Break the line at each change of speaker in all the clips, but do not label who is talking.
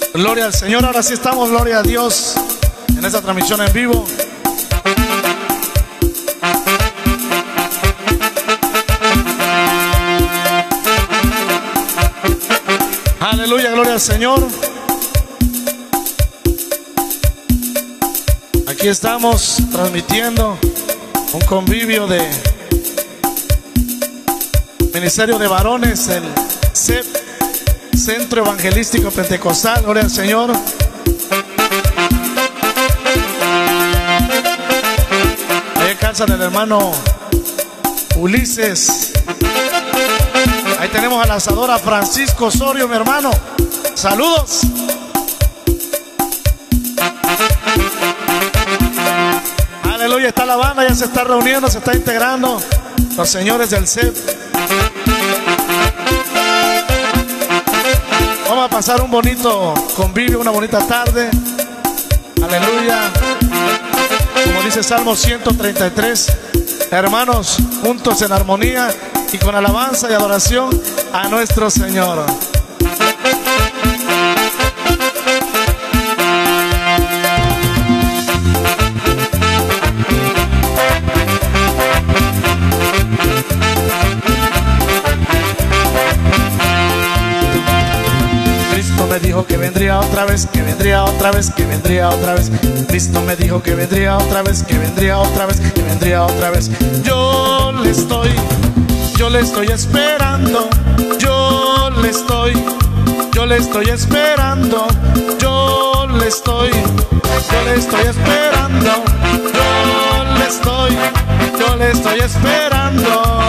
Gloria al Señor. Ahora sí estamos, gloria a Dios, en esta transmisión en vivo. Aleluya, gloria al Señor. Aquí estamos transmitiendo un convivio de Ministerio de Varones, el CEP, Centro Evangelístico Pentecostal. Gloria al Señor. Ahí en casa del hermano Ulises. Ahí tenemos a la asadora Francisco Osorio, mi hermano. Saludos. Aleluya, está la banda, ya se está reuniendo, se está integrando los señores del CEP. Vamos a pasar un bonito convivio, una bonita tarde. Aleluya. Como dice Salmo 133, hermanos, juntos en armonía y con alabanza y adoración a nuestro Señor. Cristo me dijo que vendría otra vez, que vendría otra vez, que vendría otra vez. Cristo me dijo que vendría otra vez, que vendría otra vez, que vendría otra vez. Yo le estoy esperando, yo le estoy esperando, yo le estoy esperando, yo le estoy esperando.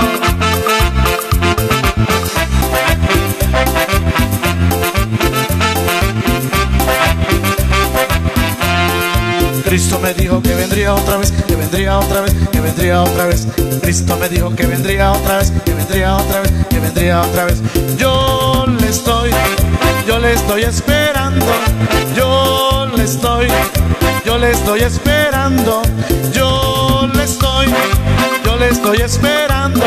Cristo me dijo que vendría otra vez, que vendría otra vez, que vendría otra vez. Cristo me dijo que vendría otra vez, que vendría otra vez, que vendría otra vez. Yo le estoy esperando, yo le estoy esperando, yo le estoy esperando,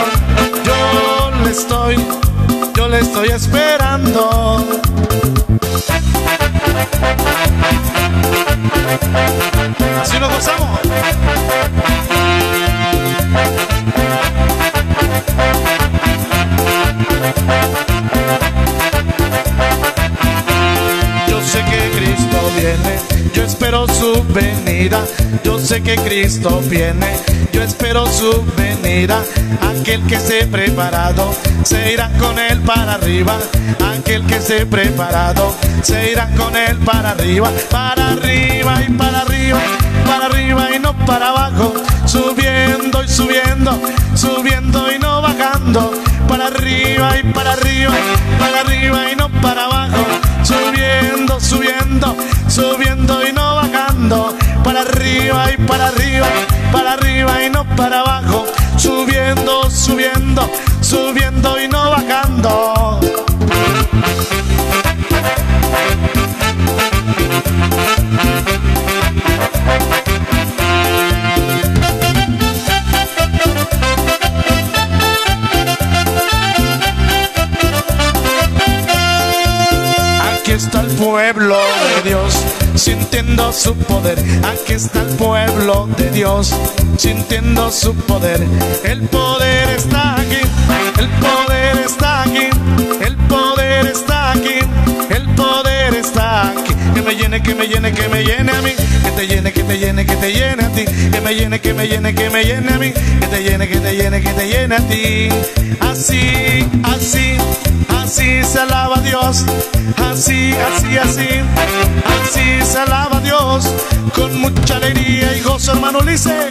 yo le estoy esperando. Así nos gozamos. Yo sé que Cristo viene, yo espero su venida. Yo sé que Cristo viene, yo espero su venida. Aquel que esté preparado se irá con él para arriba. Aquel que esté preparado se irá con él para arriba. Para arriba y para arriba, para arriba y no para abajo. Subiendo y subiendo, subiendo y no bajando. Para arriba y para arriba, para arriba y no para abajo. Subiendo, subiendo, subiendo y no bajando. Para arriba y para arriba, para arriba y no para abajo. Subiendo, subiendo, subiendo y no bajando. Aquí está el pueblo de Dios, sintiendo su poder. Aquí está el pueblo de Dios, sintiendo su poder. El poder está aquí, el poder está aquí, el poder está aquí, el poder está aquí. Que me llene, que me llene, que me llene a mí. Que te llene, que te llene, que te llene a ti. Que me llene, que me llene, que me llene a mí. Que te llene, que te llene, que te llene a ti. Así, así, así se alaba a Dios. Así, así, así, así se alaba a Dios. Con mucha alegría y gozo, hermano Ulises.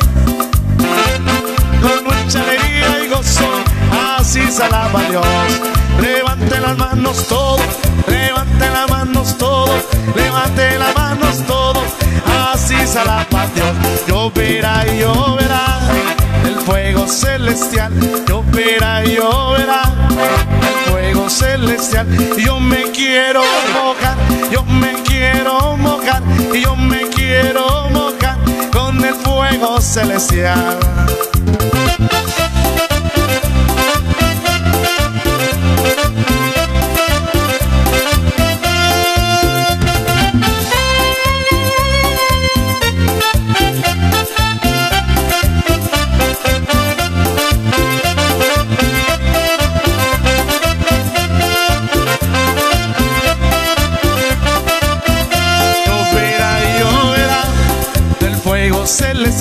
Con mucha alegría y gozo, así se alaba a Dios. Levante las manos todos, levante las manos todos, levante las manos todos, así se alaba a Dios. Lloverá y lloverá el fuego celestial, lloverá y lloverá el fuego celestial. Yo me quiero mojar, yo me quiero mojar, yo me quiero mojar con el fuego celestial.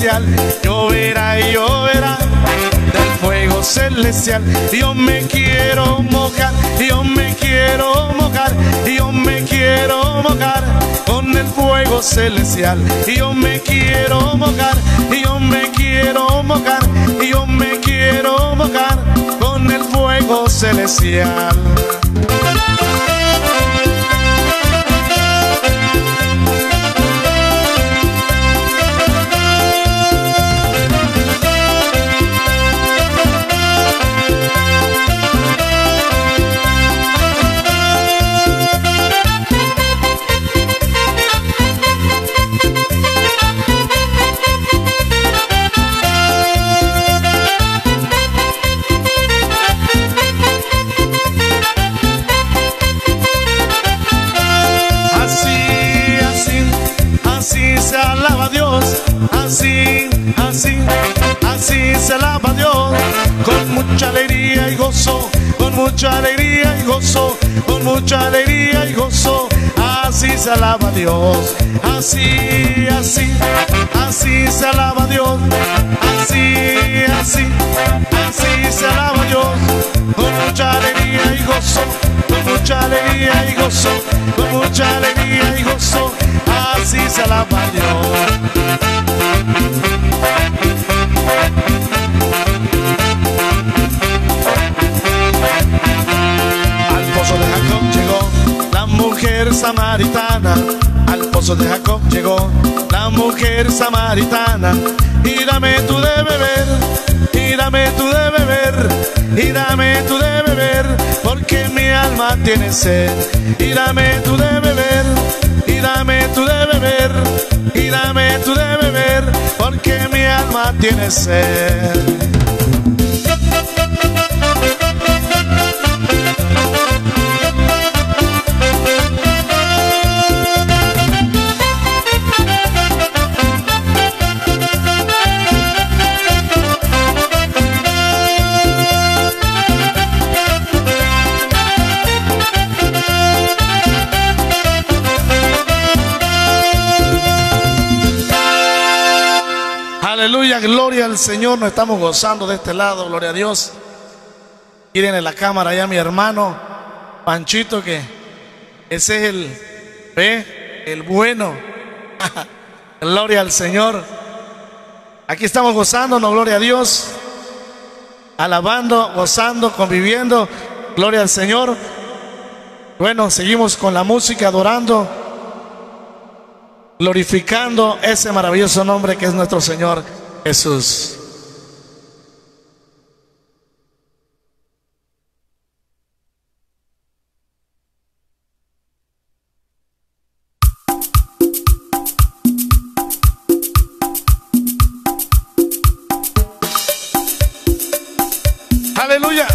celestial, lloverá y lloverá del fuego celestial. Yo me quiero mojar, yo me quiero mojar, yo me quiero mojar con el fuego celestial. Yo me quiero mojar, yo me quiero mojar, yo me quiero mojar con el fuego celestial. Así se alaba a Dios, así se alaba a Dios, con mucha alegría y gozo, con mucha alegría y gozo, con mucha alegría y gozo, así se alaba a Dios, así se alaba a Dios, así se alaba a Dios, con mucha alegría y gozo, con mucha alegría y gozo, con mucha alegría y gozo, así se alaba a Dios. Al pozo de Jacob llegó la mujer samaritana, al pozo de Jacob llegó la mujer samaritana, y dame tú de beber, y dame tú de beber, y dame tú de beber, porque mi alma tiene sed, y dame tú de beber, y dame tú de beber, y dame tú de beber, porque mi alma tiene sed. Aleluya, gloria al Señor. Nos estamos gozando de este lado, gloria a Dios. Miren en la cámara allá mi hermano Panchito, que ese es el bueno. Gloria al Señor. Aquí estamos gozándonos, gloria a Dios, alabando, gozando, conviviendo, gloria al Señor. Bueno, seguimos con la música, adorando, glorificando ese maravilloso nombre que es nuestro Señor Jesús. Aleluya.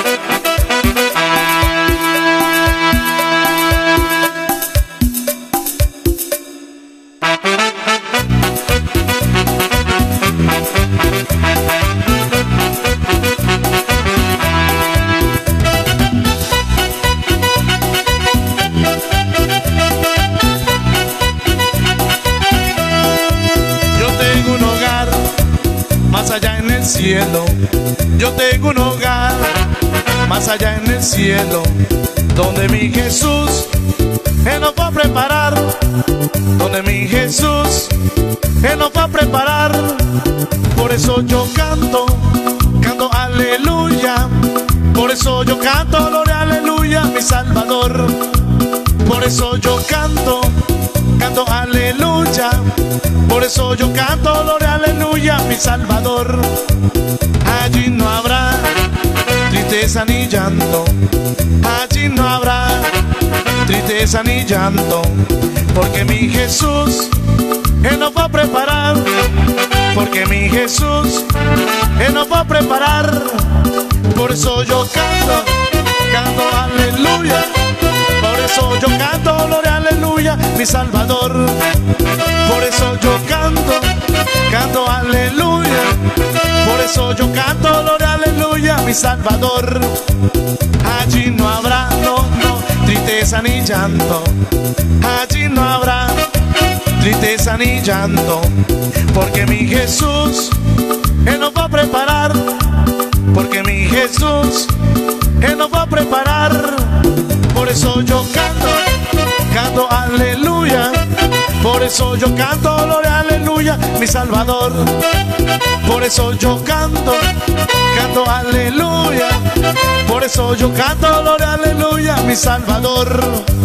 Cielo, yo tengo un hogar más allá en el cielo, donde mi Jesús Él nos va a preparar, donde mi Jesús Él nos va a preparar. Por eso yo canto, canto aleluya, por eso yo canto gloria aleluya, mi Salvador. Por eso yo canto, canto aleluya, por eso yo canto gloria aleluya, mi Salvador. Allí no habrá tristeza ni llanto, allí no habrá tristeza ni llanto, porque mi Jesús Él nos va a preparar, porque mi Jesús Él nos va a preparar. Por eso yo canto, canto aleluya, por eso yo canto gloria aleluya, mi Salvador. Por eso yo canto, canto aleluya, por eso yo canto gloria aleluya, mi Salvador. Allí no habrá, no, tristeza ni llanto, allí no habrá tristeza ni llanto, porque mi Jesús, Él nos va a preparar, porque mi Jesús, Él nos va a preparar. Por eso yo canto, canto aleluya, por eso yo canto gloria aleluya, mi Salvador. Por eso yo canto, canto aleluya, por eso yo canto gloria aleluya, mi Salvador.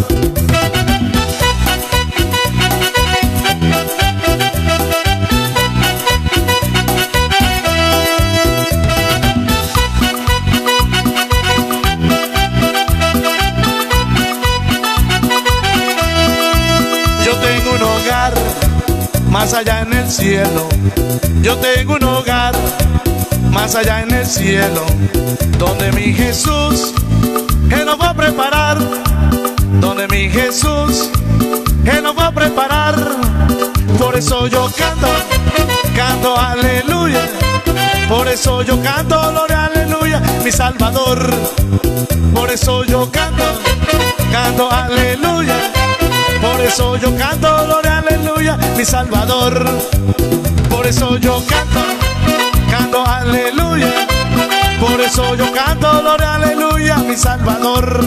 Más allá en el cielo, yo tengo un hogar más allá en el cielo, donde mi Jesús, Él nos va a preparar, donde mi Jesús, Él nos va a preparar. Por eso yo canto, canto aleluya, por eso yo canto gloria aleluya, mi Salvador. Por eso yo canto, canto aleluya, por eso yo canto gloria aleluya, mi Salvador. Por eso yo canto, canto aleluya, por eso yo canto gloria aleluya, mi Salvador.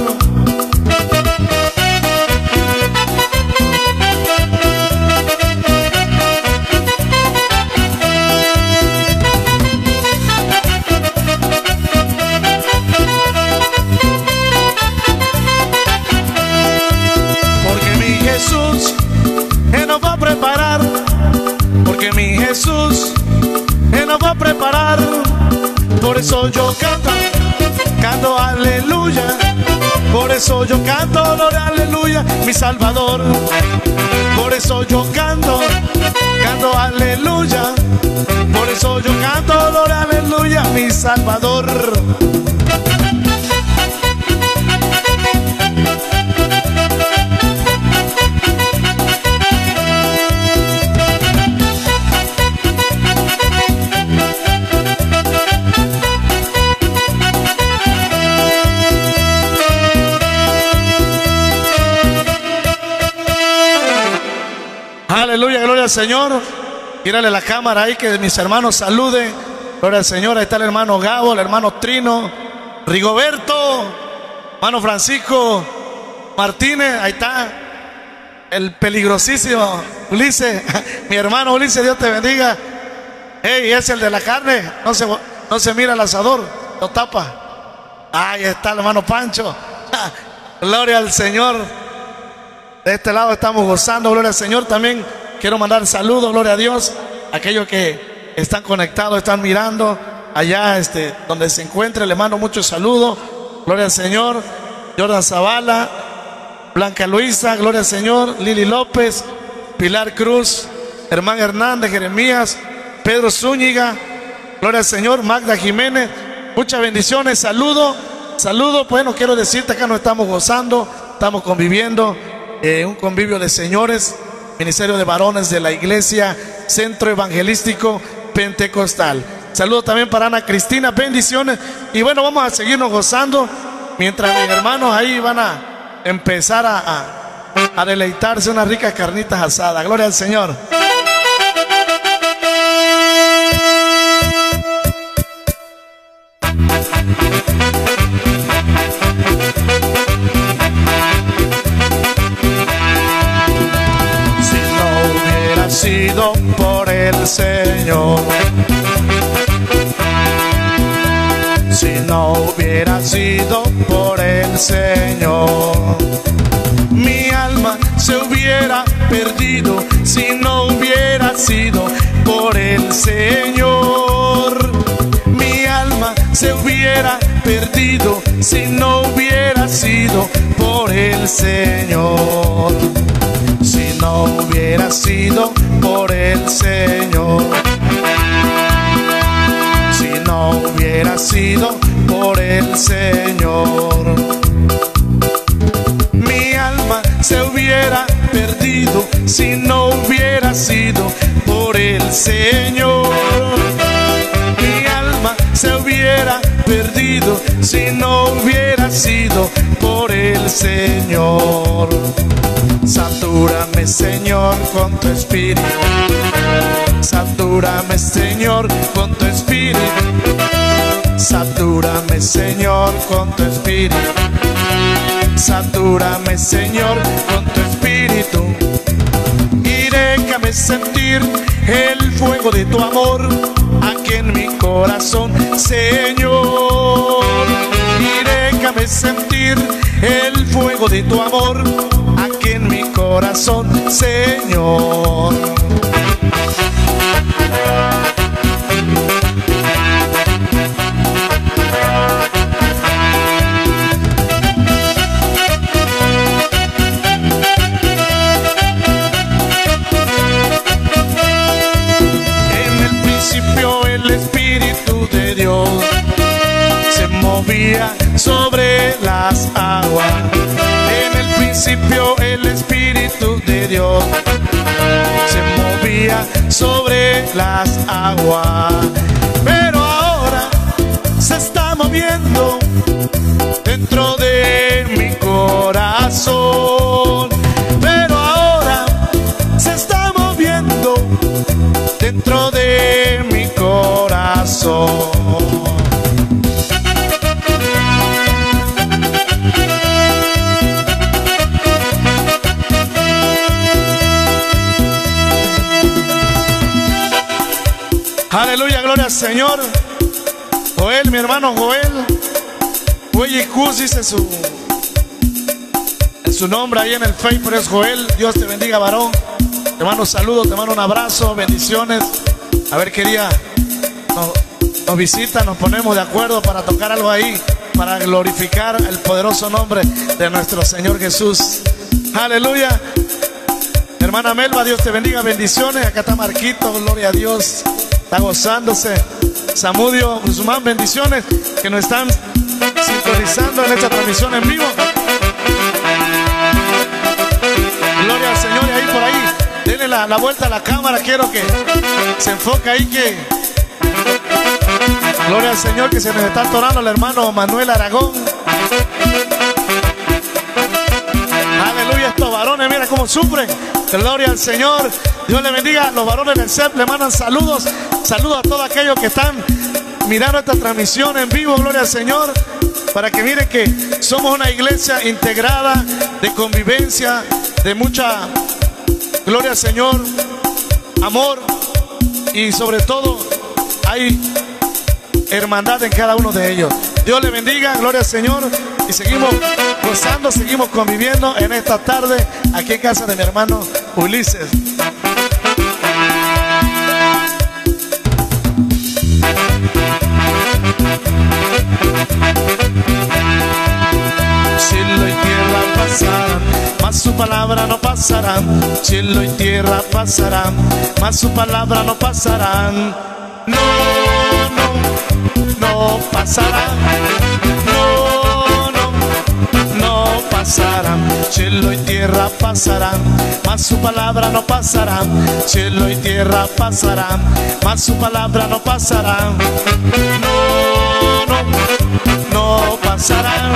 Jesús, Él nos va a preparar, porque mi Jesús, Él nos va a preparar. Por eso yo canto, canto aleluya, por eso yo canto gloria aleluya, mi Salvador. Por eso yo canto, canto aleluya, por eso yo canto gloria aleluya, mi Salvador. Aleluya, gloria al Señor. Mírale la cámara ahí, que mis hermanos saluden. Gloria al Señor. Ahí está el hermano Gabo, el hermano Trino, Rigoberto, hermano Francisco Martínez. Ahí está el peligrosísimo Ulises, mi hermano Ulises, Dios te bendiga. Hey, es el de la carne. No se mira el asador, lo tapa. Ahí está el hermano Pancho. Gloria al Señor. De este lado estamos gozando, gloria al Señor. También quiero mandar saludos, gloria a Dios, a aquellos que están conectados, están mirando allá donde se encuentre. Le mando muchos saludos, gloria al Señor. Jordan Zavala, Blanca Luisa, gloria al Señor. Lili López, Pilar Cruz, Germán Hernández, Jeremías, Pedro Zúñiga, gloria al Señor. Magda Jiménez, muchas bendiciones, saludos. Bueno, quiero decirte, acá nos estamos gozando, estamos conviviendo. Un convivio de señores, ministerio de varones de la iglesia Centro Evangelístico Pentecostal. Saludos también para Ana Cristina, bendiciones. Y bueno, vamos a seguirnos gozando mientras mis hermanos ahí van a empezar a deleitarse unas ricas carnitas asadas. Gloria al Señor. Sido por el Señor, si no hubiera sido por el Señor, mi alma se hubiera perdido. Si no hubiera sido por el Señor, mi alma se hubiera perdido. Si no hubiera sido por el Señor, si no hubiera sido por el Señor, si no hubiera sido por el Señor, mi alma se hubiera perdido. Si no hubiera sido por el Señor, mi alma se hubiera perdido. Si no hubiera sido por el Señor, Satúrame, Señor, con tu espíritu. Satúrame, Señor, con tu espíritu. Satúrame, Señor, con tu espíritu. Satúrame, Señor, con tu espíritu. Y déjame sentir el fuego de tu amor aquí en mi corazón, Señor. Y déjame sentir el fuego de tu amor aquí en mi corazón, Señor. El Espíritu de Dios se movía sobre las aguas. En el principio el Espíritu de Dios se movía sobre las aguas. Pero ahora se está moviendo dentro de mi corazón. Pero ahora se está moviendo dentro de mi corazón. Aleluya, gloria al Señor. Joel, mi hermano Joel, Joel Cus dice su nombre ahí en el Facebook, pero es Joel. Dios te bendiga, varón. Te mando saludos, te mando un abrazo, bendiciones. A ver qué día nos visita, nos ponemos de acuerdo para tocar algo ahí, para glorificar el poderoso nombre de nuestro Señor Jesús. Aleluya. Hermana Melba, Dios te bendiga, bendiciones. Acá está Marquito, gloria a Dios, está gozándose. Samudio Guzmán, bendiciones, que nos están sintonizando en esta transmisión en vivo. Gloria al Señor. Y ahí por ahí, denle la vuelta a la cámara, quiero que se enfoque ahí, que gloria al Señor, que se nos está atorando el hermano Manuel Aragón. Aleluya, estos varones, mira cómo sufren. Gloria al Señor. Dios le bendiga. Los varones del CEP le mandan saludos. Saludos a todos aquellos que están mirando esta transmisión en vivo. Gloria al Señor. Para que miren que somos una iglesia integrada, de convivencia, de mucha, gloria al Señor, amor, y sobre todo hay hermandad en cada uno de ellos. Dios le bendiga, gloria al Señor, y seguimos gozando, seguimos conviviendo en esta tarde aquí en casa de mi hermano Ulises. Cielo y tierra pasarán, mas su palabra no pasarán. Cielo y tierra pasarán, mas su palabra no pasarán. No, no, no pasarán. No, no, no pasarán. Cielo y tierra pasarán, mas su palabra no pasarán. Cielo y tierra pasarán, mas su palabra no pasarán. No, no, no pasarán.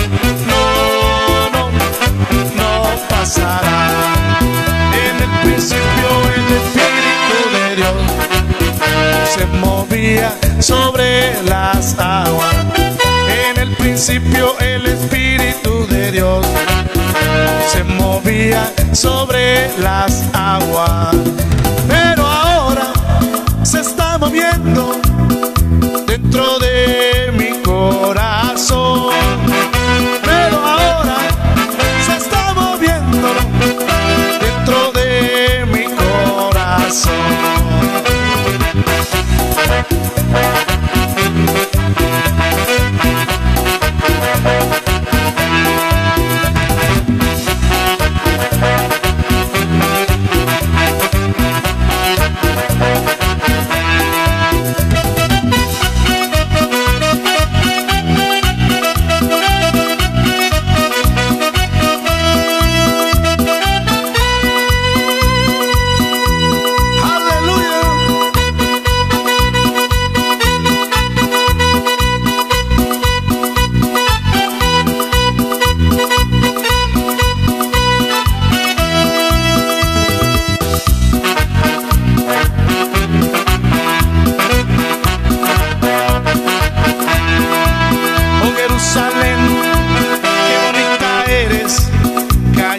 Pasará. En el principio el Espíritu de Dios se movía sobre las aguas. En el principio el Espíritu de Dios se movía sobre las aguas. Pero ahora se está moviendo dentro de mi corazón. Pero ahora se está moviendo dentro de mi corazón.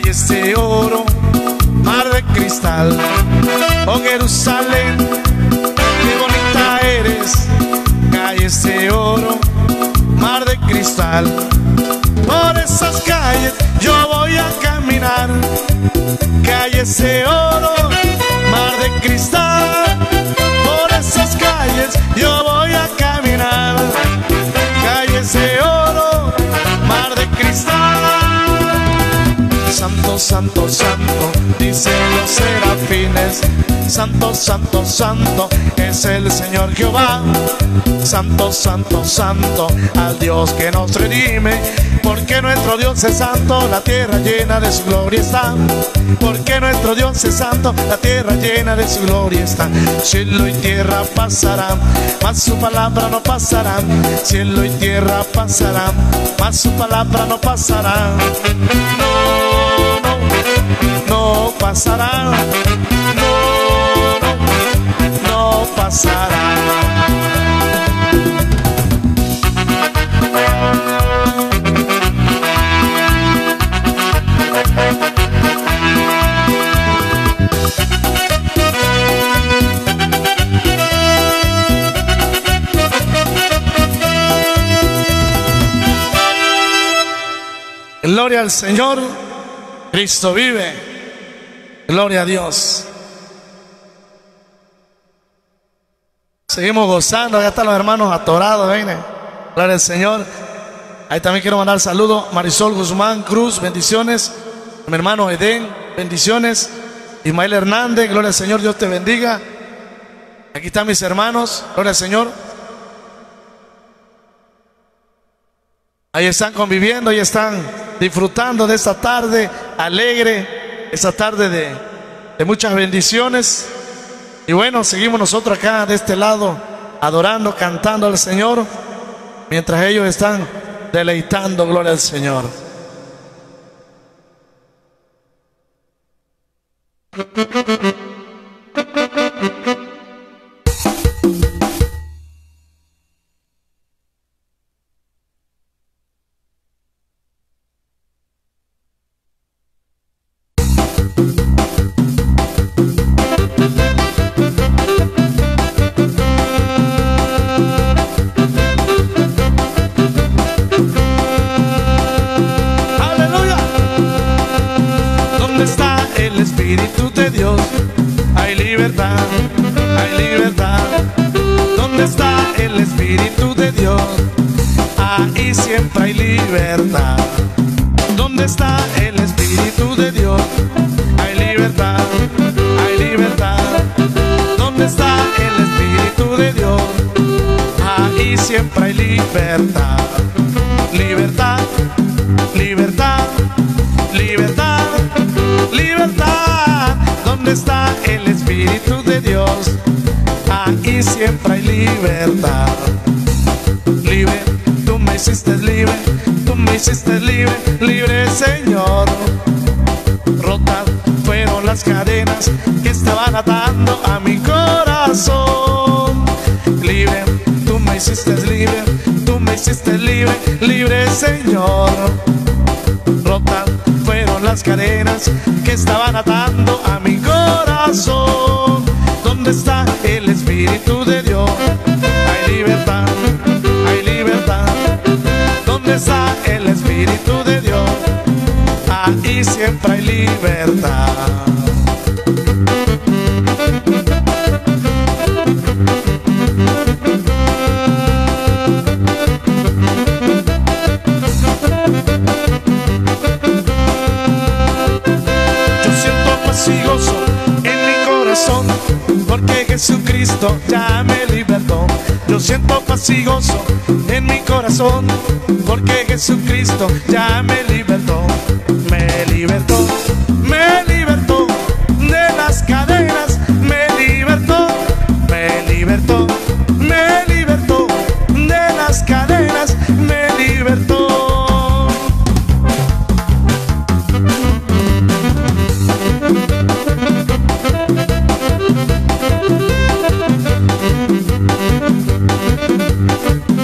calles de oro, mar de cristal. Oh Jerusalén, qué bonita eres, calles de oro, mar de cristal. Por esas calles yo voy a caminar, calles de oro, mar de cristal. Por esas calles yo voy a caminar, calles de oro, mar de cristal. Santo, santo, santo, dicen los serafines. Santo, santo, santo, es el Señor Jehová. Santo, santo, santo, al Dios que nos redime. Porque nuestro Dios es santo, la tierra llena de su gloria está. Porque nuestro Dios es santo, la tierra llena de su gloria está. Cielo y tierra pasarán, mas su palabra no pasará. Cielo y tierra pasarán, mas su palabra no pasará. No, no, no pasará. No, no, no pasará. Gloria al Señor, Cristo vive, gloria a Dios. Seguimos gozando, acá están los hermanos atorados, ven, gloria al Señor. Ahí también quiero mandar saludos, Marisol Guzmán Cruz, bendiciones. Mi hermano Edén, bendiciones. Ismael Hernández, gloria al Señor, Dios te bendiga. Aquí están mis hermanos, gloria al Señor. Ahí están conviviendo, ahí están disfrutando de esta tarde alegre, esta tarde de muchas bendiciones. Y bueno, seguimos nosotros acá de este lado, adorando, cantando al Señor, mientras ellos están deleitando, gloria al Señor. Cadenas que estaban atando a mi corazón. ¿Dónde está el Espíritu de Dios? Hay libertad, hay libertad. ¿Dónde está el Espíritu de Dios? Ahí siempre hay libertad. Porque Jesucristo ya me libertó. Yo siento paz y gozo en mi corazón, porque Jesucristo ya me libertó. Me libertó, me libertó de las cadenas. Me libertó, me libertó, me libertó de las cadenas. Me libertó.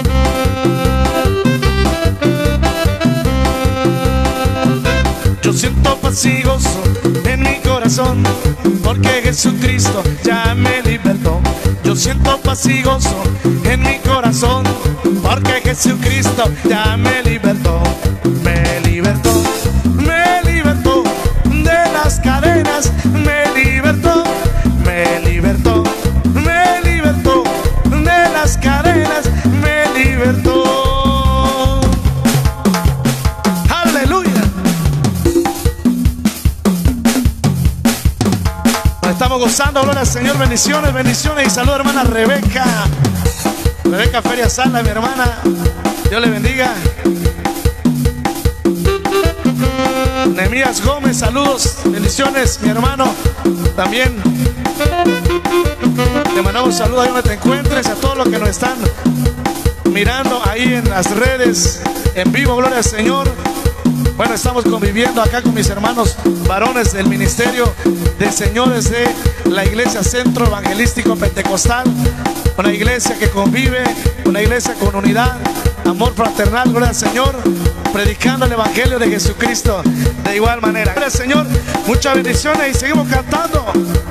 Yo siento paz y gozo en mi corazón, porque Jesucristo ya me libertó. Yo siento paz y gozo en mi corazón, porque Jesucristo ya me libertó. Me libertó, me libertó de las cadenas, me libertó, me libertó, me libertó de las cadenas, me libertó. Aleluya. Nos estamos gozando, gloria al Señor. Bendiciones, bendiciones y salud, hermana Rebeca. Rebeca Feria Sala, mi hermana. Dios le bendiga. Nehemías Gómez, saludos, bendiciones, mi hermano. También te mandamos un saludo ahí donde te encuentres, a todos los que nos están mirando ahí en las redes, en vivo, gloria al Señor. Bueno, estamos conviviendo acá con mis hermanos varones del Ministerio de Señores de la Iglesia Centro Evangelístico Pentecostal. Una iglesia que convive, una iglesia con unidad, amor fraternal, gloria al Señor, predicando el Evangelio de Jesucristo de igual manera. Gloria al Señor, muchas bendiciones y seguimos cantando.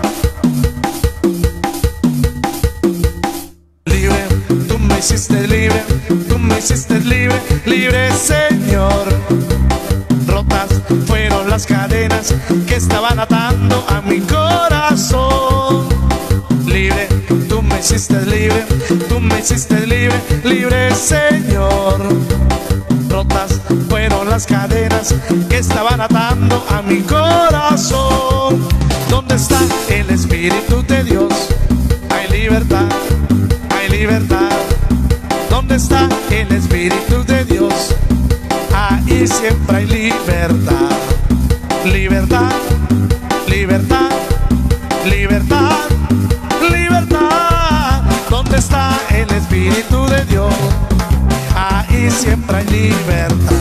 Libre, tú me hiciste libre, tú me hiciste libre, libre Señor. Rotas fueron las cadenas que estaban atando a mi corazón. Libre, tú me hiciste libre, tú me hiciste libre, libre Señor. Rotas fueron las cadenas que estaban atando a mi corazón. ¿Dónde está el Espíritu de Dios? Hay libertad, hay libertad. ¿Dónde está el Espíritu de Dios? Ahí siempre hay libertad. Libertad, libertad, libertad, libertad. ¿Dónde está el Espíritu de Dios? Ahí siempre hay libertad.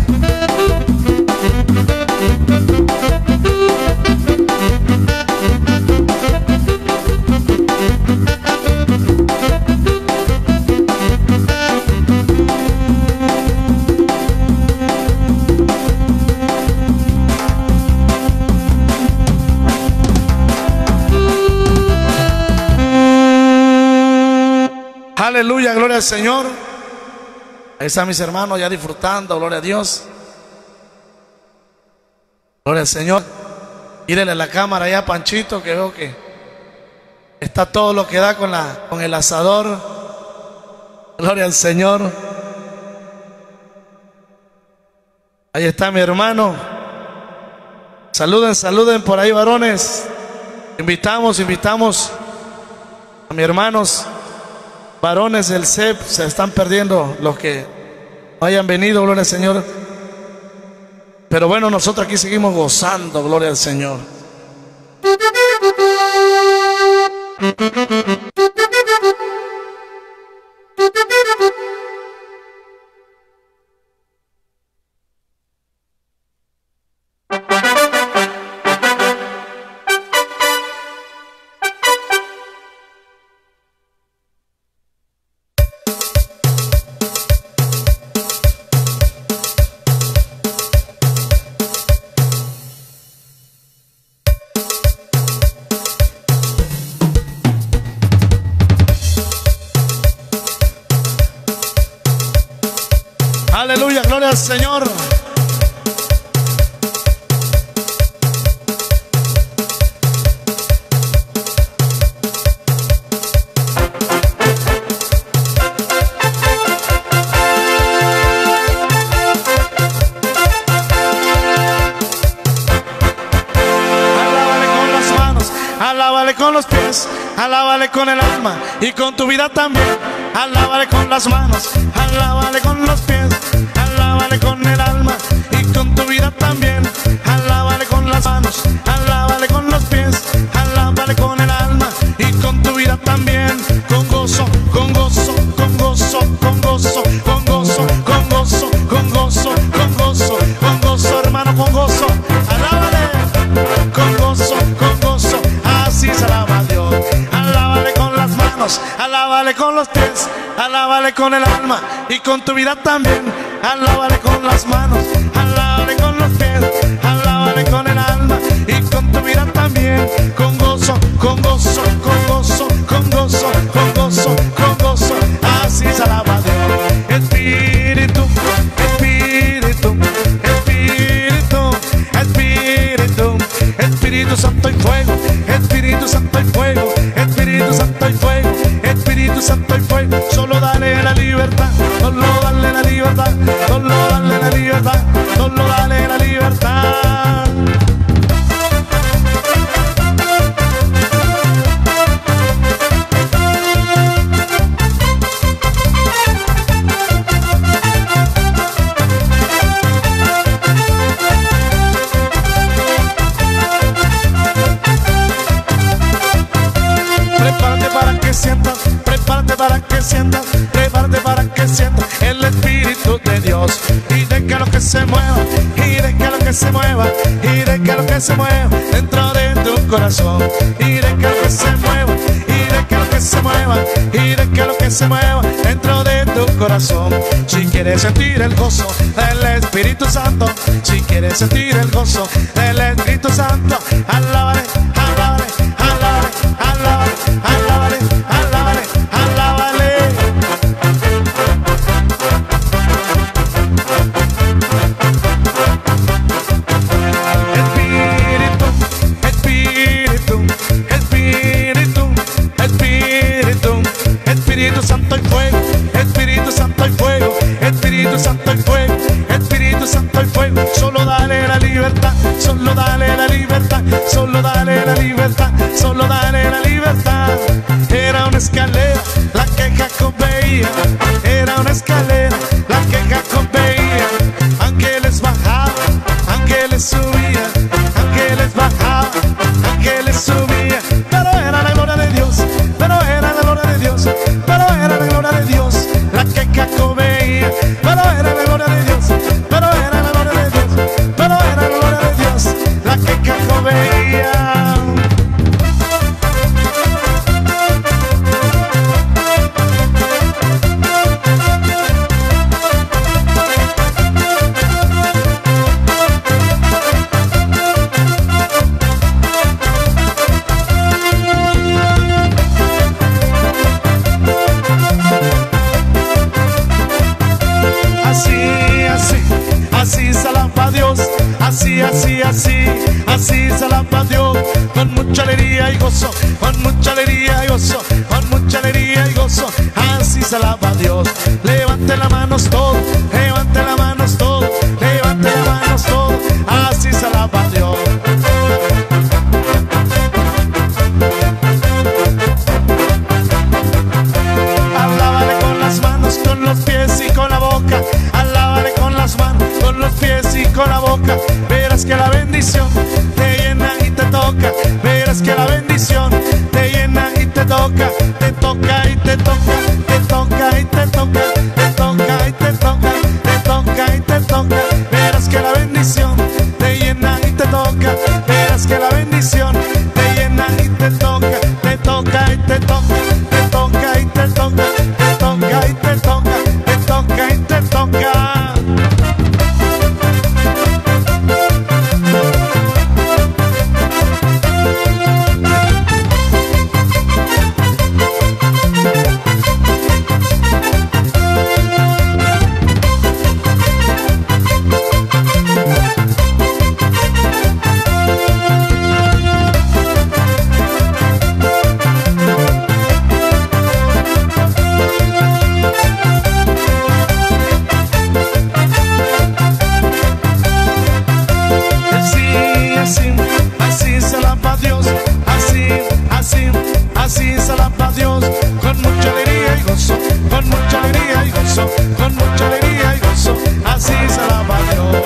Aleluya, gloria al Señor. Ahí están mis hermanos ya disfrutando, gloria a Dios. Gloria al Señor. Mírele a la cámara ya, Panchito, que veo que está todo lo que da con el asador. Gloria al Señor. Ahí está mi hermano. Saluden, saluden por ahí, varones. Invitamos a mis hermanos varones del CEP. Se están perdiendo los que no hayan venido, gloria al Señor. Pero bueno, nosotros aquí seguimos gozando, gloria al Señor. Aleluya, gloria al Señor. Alábale con los pies, alábale con el alma y con tu vida también. Alábale con las manos, alábale con los pies, alábale con el alma y con tu vida también. Alábale con las manos, alábale con los pies, alábale con el alma y con tu vida también. Con gozo, con gozo, con gozo, con gozo, con gozo, con gozo, con gozo, con gozo, con gozo, hermano, con gozo. Alábale con gozo, con gozo. Así se alaba a Dios. Alábale con las manos, alábale con los pies, alábale con el alma y con tu vida también. Alábale con las manos, alábale con los pies, alábale Espíritu Santo y fuego, Espíritu Santo y fuego, Espíritu Santo y fuego, Espíritu Santo y fuego. Solo dale la libertad, solo dale la libertad, solo dale la libertad, solo dale la libertad. Prepárate para que sientas, prepárate para que sientas el Espíritu de Dios. Y déjalo que se mueva, y déjalo que se mueva, y déjalo que se mueva dentro de tu corazón. Y déjalo que se mueva, y déjalo que se mueva, y déjalo que se mueva dentro de tu corazón. Si quieres sentir el gozo del Espíritu Santo, si quieres sentir el gozo del Espíritu Santo, alábale, alábale, alábale, alábale, alábale, alábale, alábale. Espíritu, Espíritu, Espíritu, Espíritu Santo y fuego, Espíritu Santo y fuego, Espíritu Santo y fuego, Espíritu Santo y fuego. Solo dale la libertad, solo dale la libertad, solo dale la libertad, solo dale la libertad. Era una escalera la que Jacob veía, era una escalera la que Jacob veía. Ángeles bajaban, ángeles subían, ángeles bajaban, ángeles subían. Pero era la gloria de Dios, pero era la gloria de Dios, pero era la gloria de Dios la que Jacob veía. Pero era la gloria de Dios, pero era la gloria de Dios, pero era la gloria de Dios la que Jacob veía. Así se alaba a Dios, así se alaba a Dios, con mucha alegría y gozo, con mucha alegría y gozo, con mucha alegría y gozo, así se alaba a Dios. Levante las manos todos, levante las manos todos, levante las manos todos, así se alaba a Dios. Alábale con las manos, con los pies y con la boca, alábale con las manos, con los pies y con la boca. Verás que la bendición te llena y te toca, verás que la bendición te llena y te toca, te toca y te toca, te toca y te toca, te toca y te toca, te toca y te toca. Verás que la bendición te llena y te toca, verás que la bendición te llena y te toca, te toca y te toca, te toca y te toca, te toca y te toca, te toca y te toca. Así se alaba a Dios, así se alaba a Dios, con mucha alegría y gozo, con mucha alegría y gozo, con mucha alegría y gozo, así se alaba a Dios.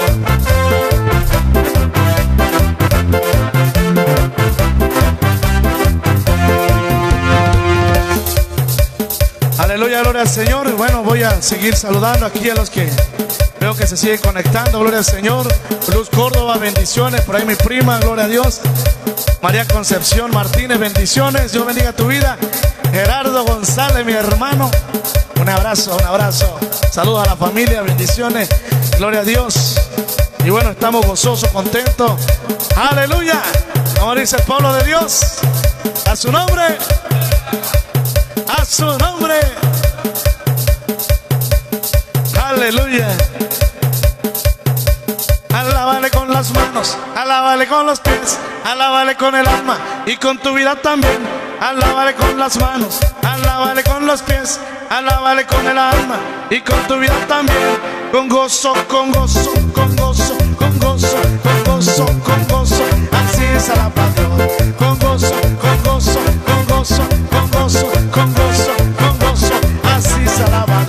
Aleluya, gloria al Señor. Y bueno, voy a seguir saludando aquí a los que veo que se siguen conectando. Gloria al Señor. Luz Córdoba, bendiciones. Por ahí mi prima, gloria a Dios. María Concepción Martínez, bendiciones. Dios bendiga tu vida. Gerardo González, mi hermano, un abrazo, un abrazo. Saludos a la familia, bendiciones. Gloria a Dios. Y bueno, estamos gozosos, contentos. Aleluya. Como dice el pueblo de Dios, a su nombre, a su nombre. Aleluya. Alábale con las manos, alábale con los pies, alábale con el alma y con tu vida también. Alábale con las manos, alábale con los pies, alábale con el alma y con tu vida también. Con gozo, con gozo, con gozo, con gozo, con gozo, con gozo, así es alabado. Con gozo, con gozo, con gozo, con gozo, con gozo, con gozo, así es alabado.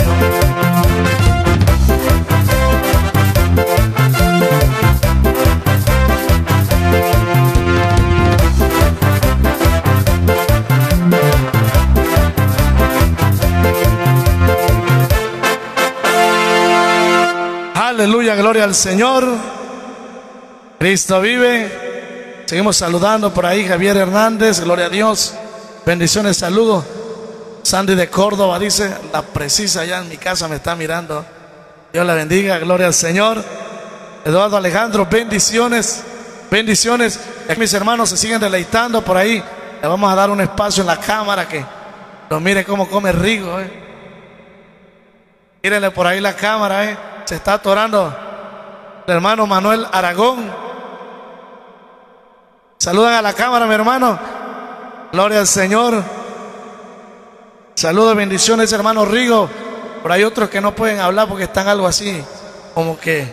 Aleluya, gloria al Señor. Cristo vive. Seguimos saludando por ahí Javier Hernández, gloria a Dios. Bendiciones, saludos. Sandy de Córdoba dice, la precisa allá en mi casa me está mirando. Dios la bendiga, gloria al Señor. Eduardo Alejandro, bendiciones, bendiciones. Mis hermanos se siguen deleitando por ahí. Le vamos a dar un espacio en la cámara que lo mire cómo come rico. Mírenle por ahí la cámara. Se está atorando el hermano Manuel Aragón. Saludan a la cámara, mi hermano. Gloria al Señor. Saludos, bendiciones, hermano Rigo. Por ahí otros que no pueden hablar porque están algo así como que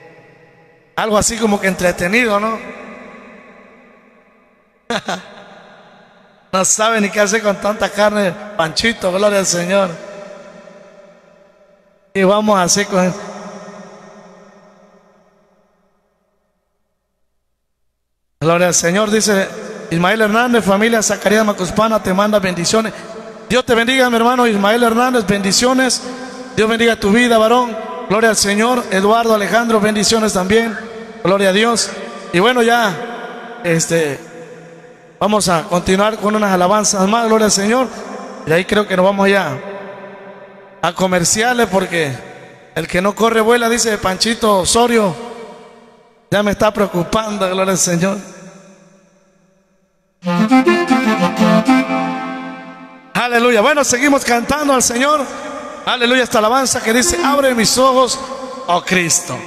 entretenido, ¿no? No saben ni qué hacer con tanta carne. Panchito, gloria al Señor. Y vamos a hacer con gloria al Señor, dice Ismael Hernández, familia Zacarías Macuspana, te manda bendiciones. Dios te bendiga, mi hermano Ismael Hernández, bendiciones. Dios bendiga tu vida, varón. Gloria al Señor. Eduardo Alejandro, bendiciones también. Gloria a Dios. Y bueno, ya vamos a continuar con unas alabanzas más, gloria al Señor. Y ahí creo que nos vamos ya a comerciales, porque el que no corre vuela, dice Panchito Osorio. Ya me está preocupando, gloria al Señor. Aleluya. Bueno, seguimos cantando al Señor. Aleluya, esta alabanza que dice, abre mis ojos, oh Cristo.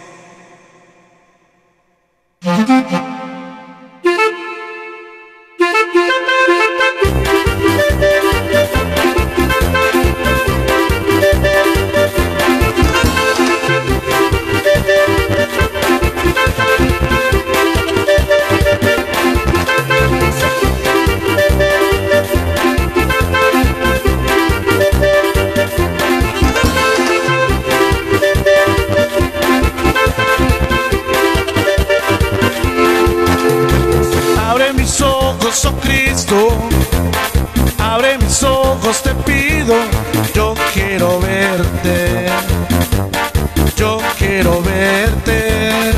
Oh Cristo, abre mis ojos, te pido, yo quiero verte, yo quiero verte.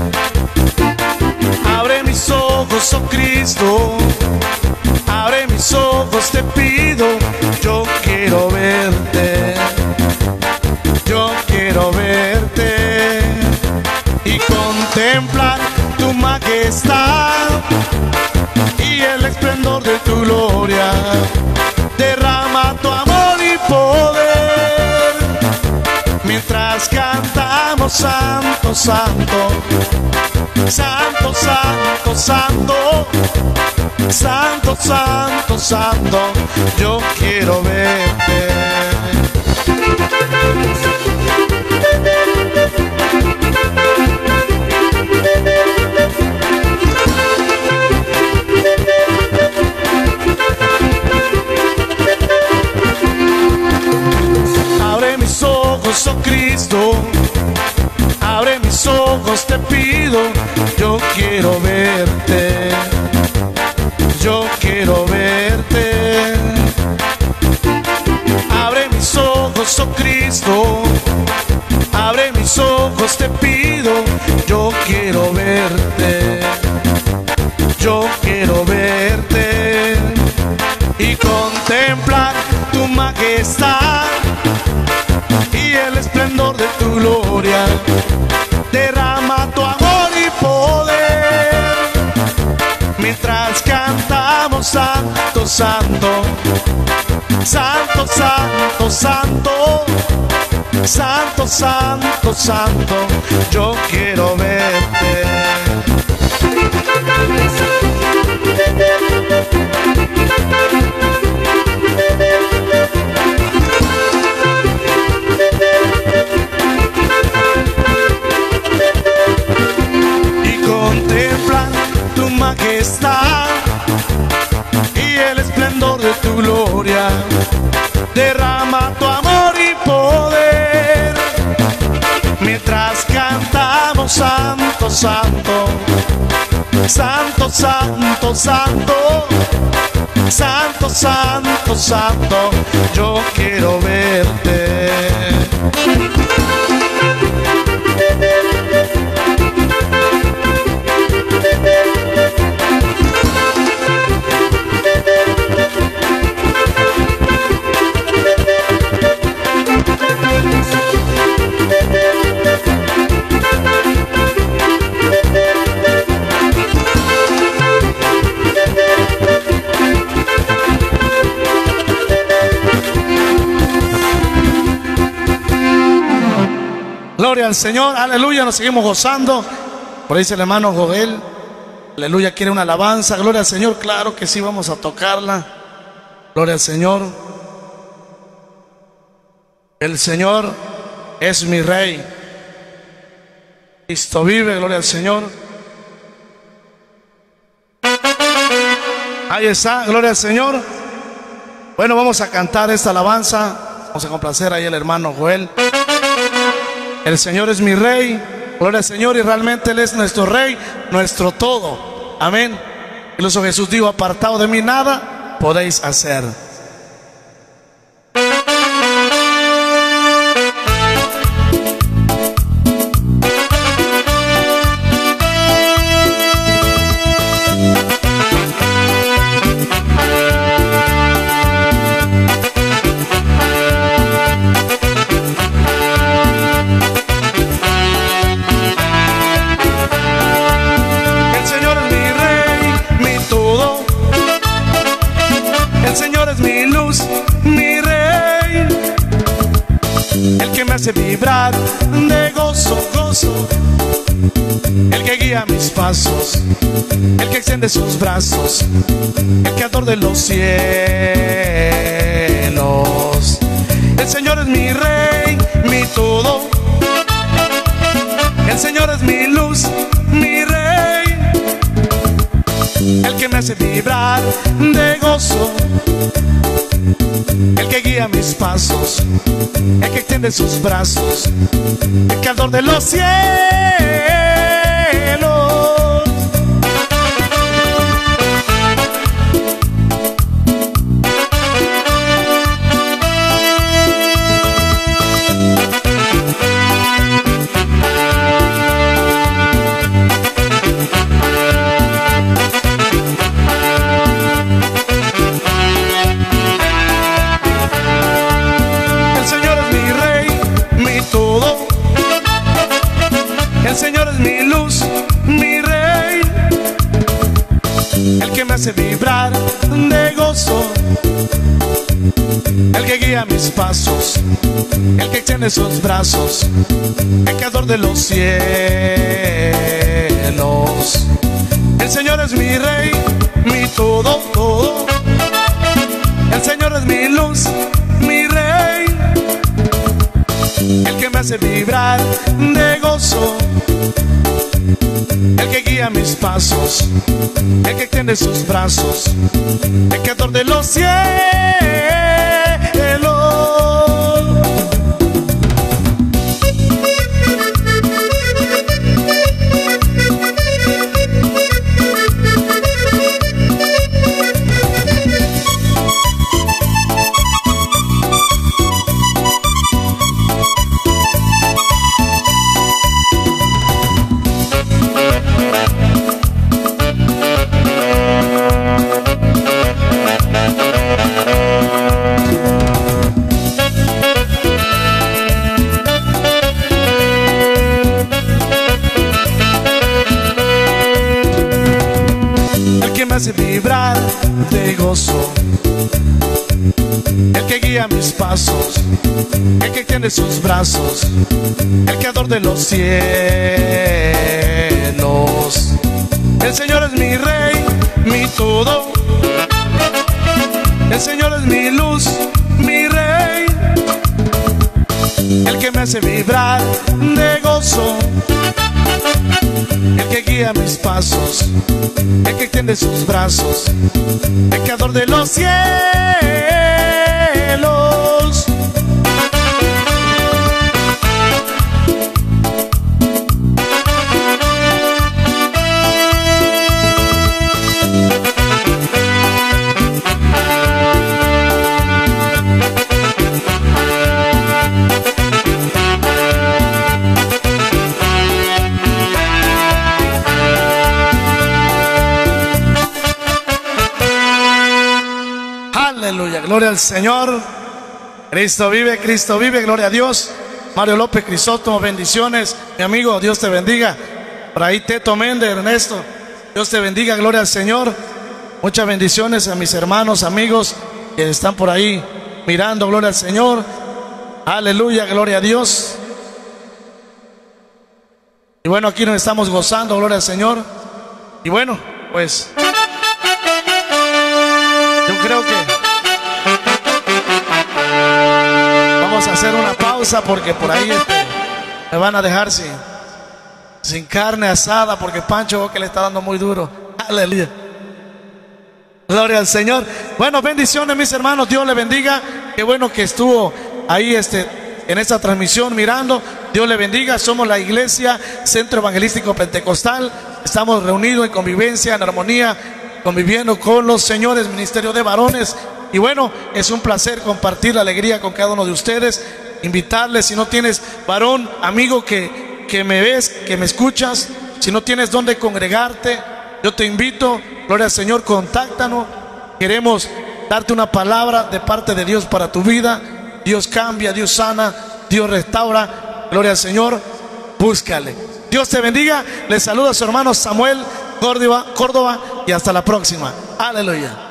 Abre mis ojos, oh Cristo, abre mis ojos, te pido, yo quiero verte, yo quiero verte y contemplar tu majestad y el esplendor de tu gloria. Derrama tu amor y poder mientras cantamos santo, santo, santo, santo, santo, santo, santo, santo. Yo quiero verte. Oh Cristo, abre mis ojos, te pido, yo quiero verte, yo quiero verte. Abre mis ojos, oh Cristo, abre mis ojos, te pido, yo quiero verte, yo quiero verte y contemplar tu majestad y el esplendor de tu gloria. Derrama tu amor y poder mientras cantamos santo, santo, santo, santo, santo, santo, santo, santo. Yo quiero verte. majestad y el esplendor de tu gloria. Derrama tu amor y poder mientras cantamos santo, santo, santo, santo, santo, santo, santo, santo. Yo quiero verte. Gloria al Señor, aleluya, nos seguimos gozando. Por ahí dice el hermano Joel, aleluya, quiere una alabanza. Gloria al Señor, claro que sí, vamos a tocarla. Gloria al Señor. El Señor es mi Rey. Cristo vive, gloria al Señor. Ahí está, gloria al Señor. Bueno, vamos a cantar esta alabanza. Vamos a complacer ahí al hermano Joel. El Señor es mi Rey, gloria al Señor, y realmente Él es nuestro Rey, nuestro todo. Amén. Incluso Jesús dijo, apartado de mí nada podéis hacer. El Señor es mi luz, mi Rey, el que me hace vibrar de gozo, gozo, el que guía mis pasos, el que extiende sus brazos, el creador de los cielos. El Señor es mi Rey, mi todo. El Señor es mi luz, mi Rey, el que me hace vibrar de gozo, el que guía mis pasos, el que extiende sus brazos, el creador de los cielos. El Señor es mi luz, mi Rey, el que me hace vibrar de gozo, el que guía mis pasos, el que extiende sus brazos, el creador de los cielos. El Señor es mi Rey, mi todo, todo. El Señor es mi luz, mi Rey, el que me hace vibrar de gozo, el que guía mis pasos, el que extiende sus brazos, el creador de los cielos. Me hace vibrar de gozo, el que guía mis pasos, el que extiende sus brazos, el creador de los cielos. El Señor es mi Rey, mi todo. El Señor es mi luz, mi Rey, el que me hace vibrar de gozo, el que guía mis pasos, el que extiende sus brazos, el creador de los cielos. Aleluya, gloria al Señor. Cristo vive, gloria a Dios. Mario López Crisóstomo, bendiciones. Mi amigo, Dios te bendiga. Por ahí Teto Méndez, Ernesto, Dios te bendiga, gloria al Señor. Muchas bendiciones a mis hermanos, amigos que están por ahí mirando, gloria al Señor. Aleluya, gloria a Dios. Y bueno, aquí nos estamos gozando, gloria al Señor. Y bueno, pues yo creo que vamos a hacer una pausa porque por ahí me van a dejar sin carne asada porque Pancho que le está dando muy duro. Aleluya. Gloria al Señor. Bueno, bendiciones mis hermanos, Dios le bendiga. Qué bueno que estuvo ahí en esta transmisión mirando. Dios le bendiga. Somos la Iglesia Centro Evangelístico Pentecostal. Estamos reunidos en convivencia, en armonía, conviviendo con los señores, ministerio de varones. Y bueno, es un placer compartir la alegría con cada uno de ustedes. Invitarles, si no tienes varón, amigo que me ves, que me escuchas, si no tienes dónde congregarte, yo te invito, gloria al Señor, contáctanos. Queremos darte una palabra de parte de Dios para tu vida. Dios cambia, Dios sana, Dios restaura. Gloria al Señor, búscale. Dios te bendiga. Les saluda a su hermano Samuel Córdoba y hasta la próxima. Aleluya.